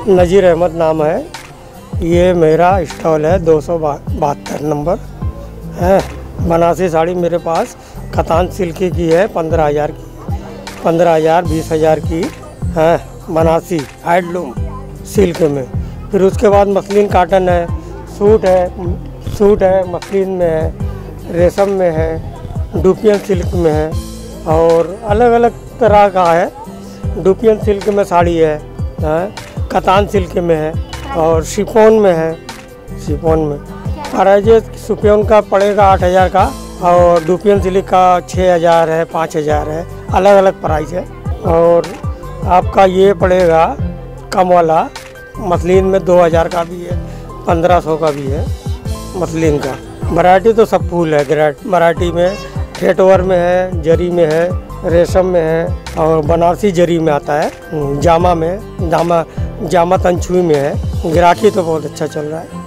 नज़ीर अहमद नाम है। ये मेरा स्टॉल है 272 नंबर है। बनारसी साड़ी मेरे पास कतान सिल्क की है 15,000 की, 15,000 20,000 की है बनारसी हैंडलूम सिल्क में। फिर उसके बाद मसलिन काटन है, सूट है मसलिन में है, रेशम में है, डुपियन सिल्क में है और अलग अलग तरह का है। डुपियन सिल्क में साड़ी है, कतान सिल्क में है और शिफॉन में है। शिफॉन में प्राइज शिफॉन का पड़ेगा 8,000 का और डुपियन सिल्क का 6,000 है, 5,000 है, अलग अलग प्राइस है। और आपका ये पड़ेगा कम वाला मसलिन में 2,000 का भी है, 1,500 का भी है मसलिन का। वैरायटी तो सब फूल है। वैरायटी में थ्रेड में है, जरी में है, रेशम में है और बनारसी जरी में आता है। जामा में जामा तंचुई में है। गिराकी तो बहुत अच्छा चल रहा है।